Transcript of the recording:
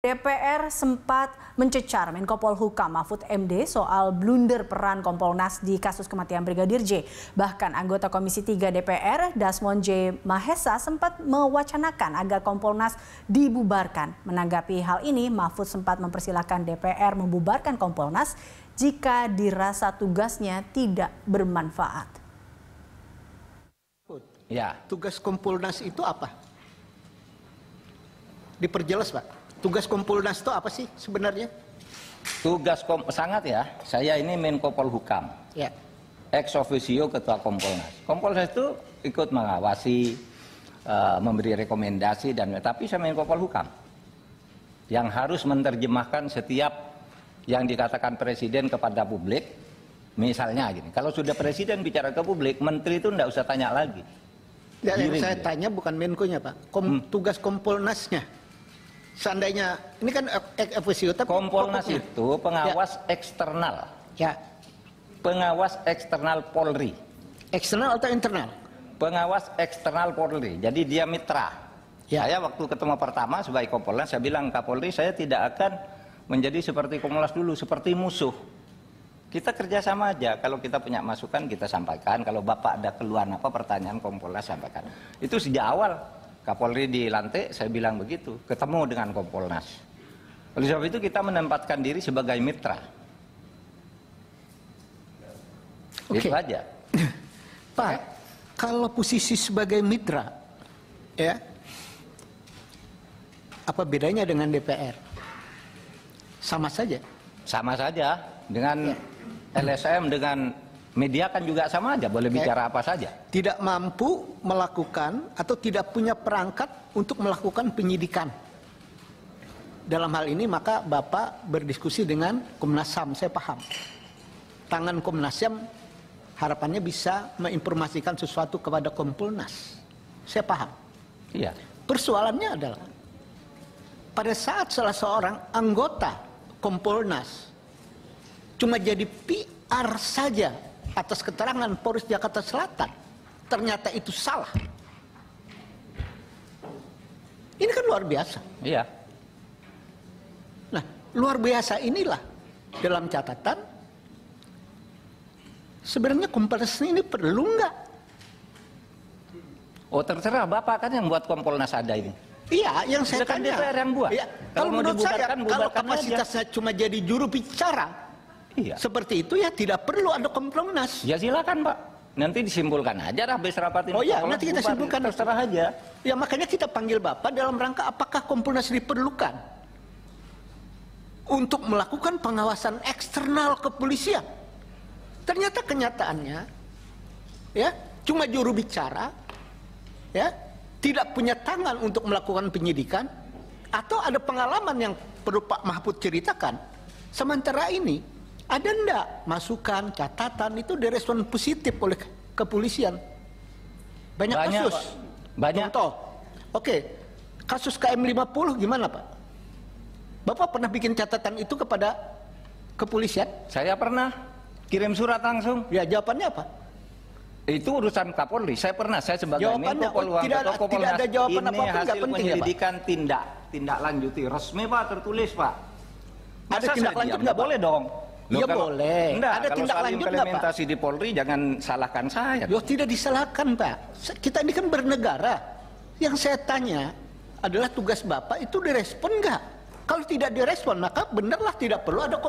DPR sempat mencecar Menko Polhukam Mahfud MD soal blunder peran Kompolnas di kasus kematian Brigadir J. Bahkan anggota Komisi 3 DPR, Dasmon J. Mahesa, sempat mewacanakan agar Kompolnas dibubarkan. Menanggapi hal ini, Mahfud sempat mempersilahkan DPR membubarkan Kompolnas jika dirasa tugasnya tidak bermanfaat. Ya, tugas Kompolnas itu apa? Diperjelas, Pak. Tugas Kompolnas itu apa sih sebenarnya? Sangat ya. Saya ini Menko Polhukam. Ya. Ex officio Ketua Kompolnas. Kompolnas itu ikut mengawasi, memberi rekomendasi tapi saya Menko Polhukam yang harus menerjemahkan setiap yang dikatakan Presiden kepada publik. Misalnya gini, kalau sudah Presiden bicara ke publik, Menteri itu tidak usah tanya lagi. Ya, yang saya tanya bukan Menkonya, Pak. Tugas Kompolnasnya. Seandainya ini kan officio, tapi Kompolnas itu pengawas eksternal. Ya. Pengawas eksternal Polri. Eksternal atau internal? Pengawas eksternal Polri. Jadi dia mitra. Ya. Saya waktu ketemu pertama sebagai Kompolnas, saya bilang Kapolri, saya tidak akan menjadi seperti Kompolnas dulu, seperti musuh. Kita kerjasama aja. Kalau kita punya masukan kita sampaikan. Kalau Bapak ada keluhan apa pertanyaan Kompolnas sampaikan. Itu sejak awal. Kapolri dilantik, saya bilang begitu, ketemu dengan Kompolnas. Oleh sebab itu kita menempatkan diri sebagai mitra. Itu aja. Pak, kalau posisi sebagai mitra, ya, apa bedanya dengan DPR? Sama saja. Sama saja dengan LSM, dengan media kan juga sama aja, boleh bicara apa saja. Tidak mampu melakukan atau tidak punya perangkat untuk melakukan penyidikan. Dalam hal ini maka Bapak berdiskusi dengan Komnas HAM, saya paham. Tangan Komnas HAM harapannya bisa menginformasikan sesuatu kepada Kompolnas. Saya paham. Iya. Persoalannya adalah pada saat salah seorang anggota Kompolnas cuma jadi PR saja atas keterangan Polres Jakarta Selatan, ternyata itu salah. Ini kan luar biasa. Iya. Nah, luar biasa inilah dalam catatan. Sebenarnya Kompolnas ini perlu nggak? Oh, terserah Bapak kan yang buat Kompolnas ada ini. Iya, yang saya kan tanya. DPR yang buat. Iya, kalau menurut saya, kalau kapasitasnya cuma jadi juru bicara, iya, seperti itu ya tidak perlu ada Kompolnas. Ya silakan Pak. Nanti disimpulkan aja habis rapat ini. Oh iya, nanti kita simpulkan. Terserah aja. Ya makanya kita panggil Bapak dalam rangka apakah Kompolnas diperlukan untuk melakukan pengawasan eksternal kepolisian. Ternyata kenyataannya ya cuma juru bicara, ya tidak punya tangan untuk melakukan penyidikan, atau ada pengalaman yang perlu Pak Mahfud ceritakan. Sementara ini ada enggak masukan, catatan itu direspon positif oleh kepolisian? Banyak kasus. Banyak. Contoh. Oke, kasus KM50 gimana Pak? Bapak pernah bikin catatan itu kepada kepolisian? Saya pernah kirim surat langsung. Ya, jawabannya apa? Itu urusan Kapolri. Saya pernah, saya sebagai jawabannya, Menko Polhukam, tidak ada jawaban ini apapun, hasil penting, penyelidikan ya, tindak lanjuti resmi Pak, tertulis Pak. Ada tindak lanjut nggak boleh dong? Iya boleh. Enggak, ada tindak lanjut nggak Pak? Implementasi di Polri jangan salahkan saya. Yo, tidak disalahkan Pak. Kita ini kan bernegara. Yang saya tanya adalah tugas Bapak itu direspon nggak? Kalau tidak direspon maka benarlah tidak perlu ada